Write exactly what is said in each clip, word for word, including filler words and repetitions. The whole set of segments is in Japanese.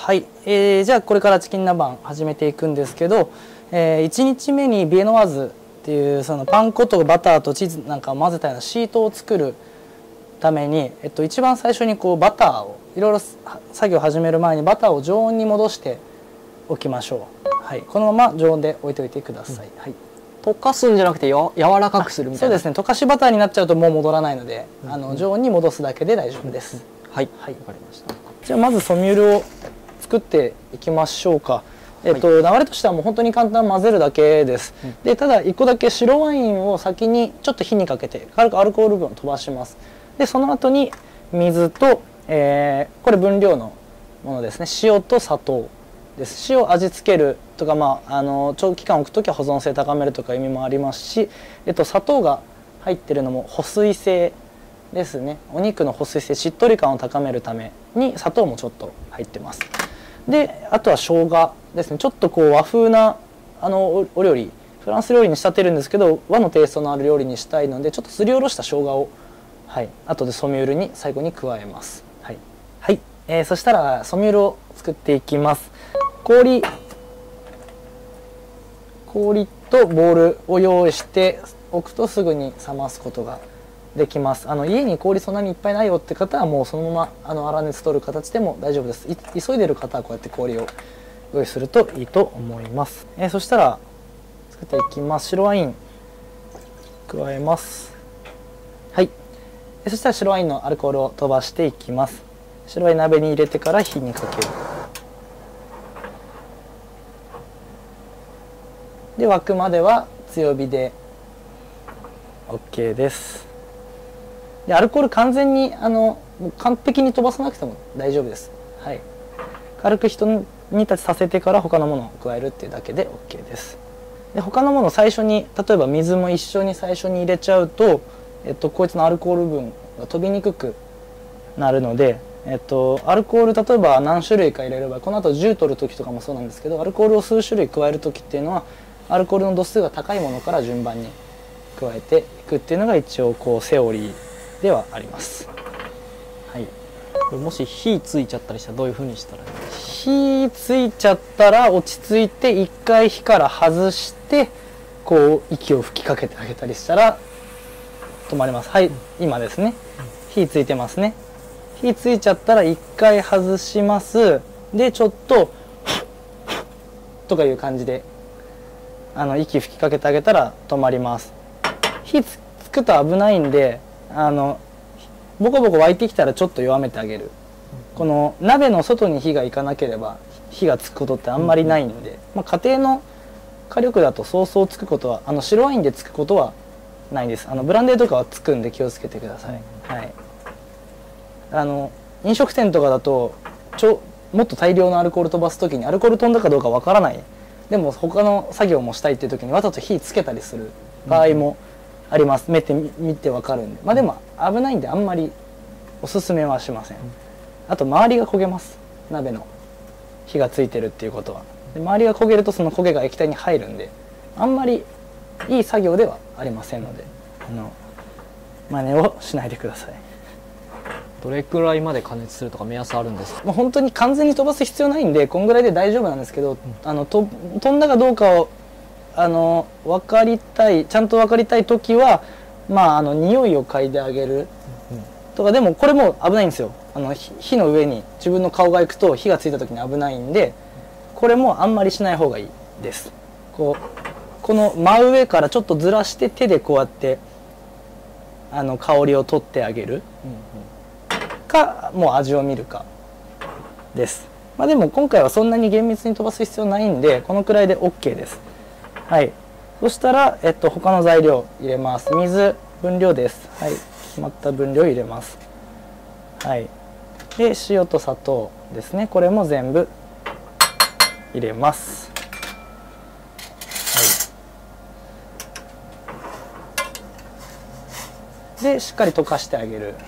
はい、えー、じゃあこれからチキン南蛮始めていくんですけど、えー、いちにちめにビエノワーズっていうそのパン粉とバターとチーズなんかを混ぜたようなシートを作るために、えっと、一番最初にこうバターをいろいろ作業を始める前にバターを常温に戻しておきましょう。はい、このまま常温で置いておいてください。うん、はい、 溶かすんじゃなくてや柔らかくするみたいな。 そうですね、溶かしバターになっちゃうともう戻らないので、うん、あの常温に戻すだけで大丈夫です。うん、 はい、はい、わかりました。 じゃあまずソミュールを作っていきましょうか。えっと、はい、流れとしてはもう本当に簡単、混ぜるだけです。うん、でただいっこだけ白ワインを先にちょっと火にかけて軽くアルコール分を飛ばします。でその後に水と、えー、これ分量のものですね、塩と砂糖です。塩味付けるとか、まあ、あの長期間置くときは保存性高めるとか意味もありますし、えっと、砂糖が入ってるのも保水性ですね。お肉の保水性、しっとり感を高めるために砂糖もちょっと入ってます。であとは生姜ですね。ちょっとこう和風なあのお料理、フランス料理に仕立てるんですけど和のテイストのある料理にしたいので、ちょっとすりおろした生姜を、はい、後でソミュールに最後に加えます。はい、はい、えー、そしたらソミュールを作っていきます。氷氷とボウルを用意しておくとすぐに冷ますことができます。あの家に氷そんなにいっぱいないよって方はもうそのままあの粗熱取る形でも大丈夫です。急いでる方はこうやって氷を用意するといいと思います。えー、そしたら作っていきます。白ワイン加えます。はい、そしたら白ワインのアルコールを飛ばしていきます。白ワイン鍋に入れてから火にかける。で沸くまでは強火で OK です。でアルコール完全にあのもう完璧に飛ばさなくても大丈夫です。はい、軽くひと煮立ちさせてから他のものを加えるっていうだけで OK です。で他のものを最初に例えば水も一緒に最初に入れちゃうと、えっと、こいつのアルコール分が飛びにくくなるので、えっと、アルコール例えば何種類か入れれば、この後じゅう取る時とかもそうなんですけど、アルコールを数種類加える時っていうのはアルコールの度数が高いものから順番に加えていくっていうのが一応こうセオリーではあります。はい、 これもし火ついちゃったりしたらどういうふうにしたらいいですか？ 火ついちゃったら落ち着いて一回火から外してこう息を吹きかけてあげたりしたら止まります。はい、今ですね、火ついてますね。火ついちゃったら一回外します。でちょっととかいう感じであの息吹きかけてあげたら止まります。火つくと危ないんで、あのボコボコ沸いてきたらちょっと弱めてあげる。この鍋の外に火がいかなければ火がつくことってあんまりないんで、まあ、家庭の火力だとそうそうつくことは、あの白ワインでつくことはないです。あのブランデーとかはつくんで気をつけてください。はい、あの飲食店とかだとちょもっと大量のアルコール飛ばす時にアルコール飛んだかどうかわからない、でも他の作業もしたいっていう時にわざと火つけたりする場合もあります。目で見てわかるんで、まあでも危ないんであんまりおすすめはしません。あと周りが焦げます。鍋の火がついてるっていうことは。で周りが焦げるとその焦げが液体に入るんで、あんまりいい作業ではありませんので、あの真似をしないでください。 どれくらいまで加熱するとか目安あるんですか？ もう本当に完全に飛ばす必要ないんでこんぐらいで大丈夫なんですけど、うん、あのと飛んだかどうかをあの分かりたい、ちゃんと分かりたい時は、まああの匂いを嗅いであげるとか。でもこれも危ないんですよ。あの火の上に自分の顔が行くと火がついた時に危ないんで、これもあんまりしない方がいいです。こうこの真上からちょっとずらして手でこうやってあの香りを取ってあげるか、もう味を見るかです。まあでも今回はそんなに厳密に飛ばす必要ないんでこのくらいで OK です。はい、そしたら、えっと、他の材料入れます。水分量です。はい、決まった分量入れます。はい、で塩と砂糖ですね。これも全部入れます。はい、でしっかり溶かしてあげる。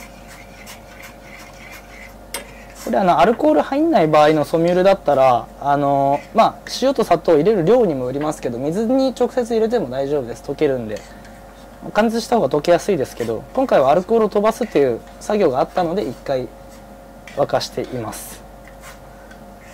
これあのアルコール入んない場合のソミュールだったらあの、まあ、塩と砂糖を入れる量にもよりますけど水に直接入れても大丈夫です。溶けるんで加熱した方が溶けやすいですけど、今回はアルコールを飛ばすっていう作業があったのでいっかい沸かしています。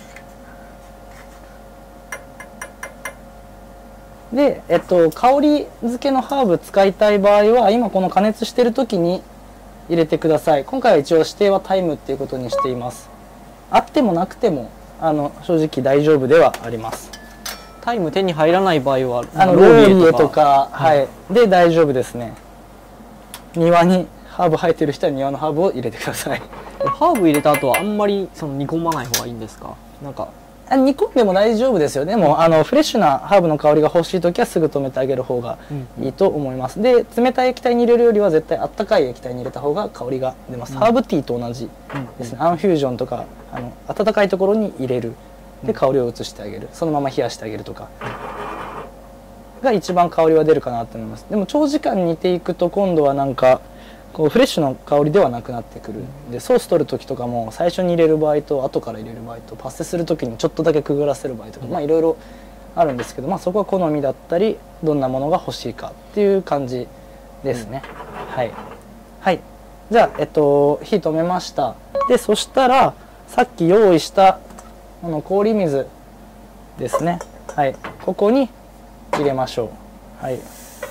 で、えっと、香り付けのハーブ使いたい場合は今この加熱してる時に入れてください。今回は一応指定はタイムっていうことにしています。あってもなくてもあの正直大丈夫ではあります。 タイム手に入らない場合はあのローリエとか、はい、はい、で大丈夫ですね。庭にハーブ生えてる人は庭のハーブを入れてください。 ハーブ入れた後はあんまりその煮込まない方がいいんですか？なんか煮込んでも大丈夫ですよ。でも、うん、あのフレッシュなハーブの香りが欲しい時はすぐ止めてあげる方がいいと思います。うん、で冷たい液体に入れるよりは絶対あったかい液体に入れた方が香りが出ます。うん、ハーブティーと同じですね。うん、アンフュージョンとかあの温かいところに入れるで香りを移してあげる、そのまま冷やしてあげるとかが一番香りは出るかなと思います。でも長時間煮ていくと今度はなんかこうフレッシュな香りではなくなってくる。でソース取る時とかも最初に入れる場合と後から入れる場合とパッセする時にちょっとだけくぐらせる場合とか、まあいろいろあるんですけど、まあそこは好みだったりどんなものが欲しいかっていう感じですね。うん、はいはい。じゃあえっと火止めました。でそしたらさっき用意したこの氷水ですね。はい、ここに入れましょう。はい。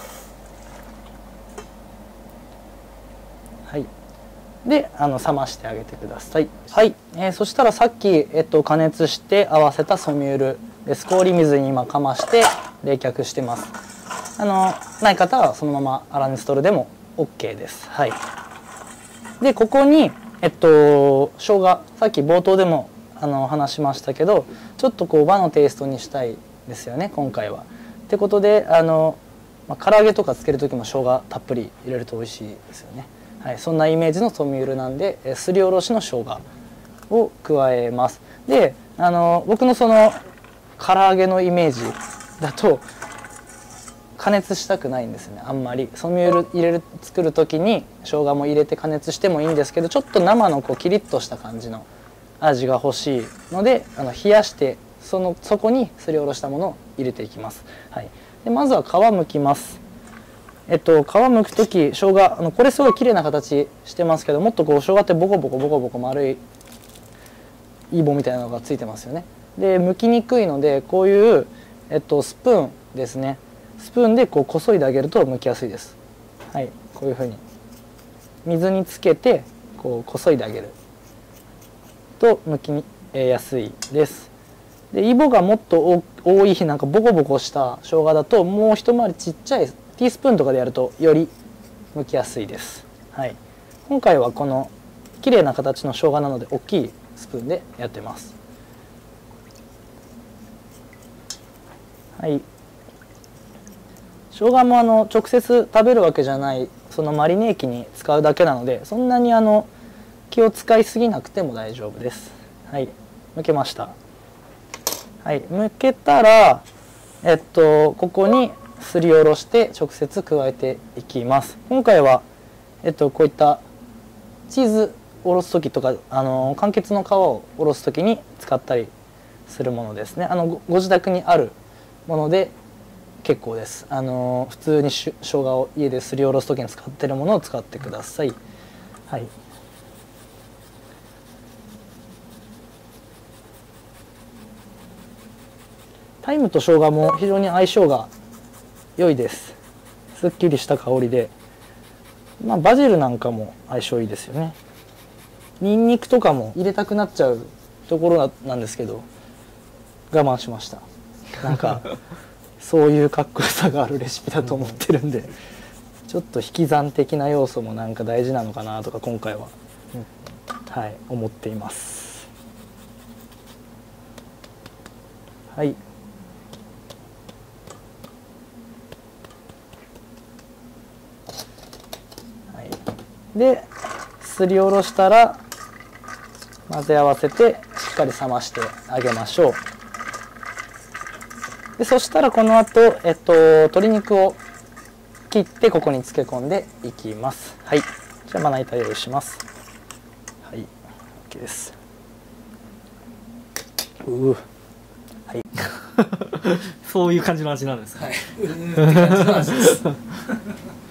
はい。で、あの冷ましてあげてください。はい。えー、そしたらさっきえっと加熱して合わせたソミュールです。氷水に今かまして冷却してます。あのない方はそのまま粗熱取るでも オーケー です。はい。でここにえっと生姜、さっき冒頭でもあの話しましたけど、ちょっとこう和のテイストにしたいですよね今回は。ってことであの、まあ、唐揚げとかつける時も生姜たっぷり入れると美味しいですよね。はい、そんなイメージのソミュールなんで、えすりおろしの生姜を加えます。であの僕のその唐揚げのイメージだと加熱したくないんですね。あんまりソミュール入れる作る時に生姜も入れて加熱してもいいんですけど、ちょっと生のこうキリッとした感じの味が欲しいので、あの冷やしてそのそこにすりおろしたものを入れていきます。はい、でまずは皮むきます。えっと、皮むく時生姜あのこれすごい綺麗な形してますけど、もっとこう生姜ってボコボコボコボコ丸いイボみたいなのがついてますよね。で剥きにくいのでこういう、えっと、スプーンですね。スプーンでこうこそいであげると剥きやすいです。はい、こういうふうに水につけてこうこそいであげると剥きやすいです。でイボがもっと多いなんかボコボコした生姜だともう一回りちっちゃいティースプーンとかでやるとより剥きやすいです。はい、今回はこの綺麗な形の生姜なので大きいスプーンでやってます。はい、生姜もあの直接食べるわけじゃないそのマリネ液に使うだけなので、そんなにあの気を使いすぎなくても大丈夫です。はい、剥けました。はい、剥けたらえっとここにすりおろして直接加えていきます。今回はえっとこういったチーズおろす時とかあの柑橘の皮をおろす時に使ったりするものですね。あの ご, ご自宅にあるもので結構です。あの普通にし生姜を家ですりおろす時に使っているものを使ってください。はい。タイムと生姜も非常に相性が良いです。すっきりした香りで、まあ、バジルなんかも相性いいですよね。ニンニクとかも入れたくなっちゃうところなんですけど我慢しました。なんかそういうかっこよさがあるレシピだと思ってるんで、ちょっと引き算的な要素もなんか大事なのかなとか今回は、はい、思っています。はい。ですりおろしたら混ぜ合わせてしっかり冷ましてあげましょう。でそしたらこの後、えっと、鶏肉を切ってここに漬け込んでいきます。はい、じゃあまな板用意します。はい、OK です。うー、はい。 そういう感じの味なんですか。 はい。うーんって感じの味です。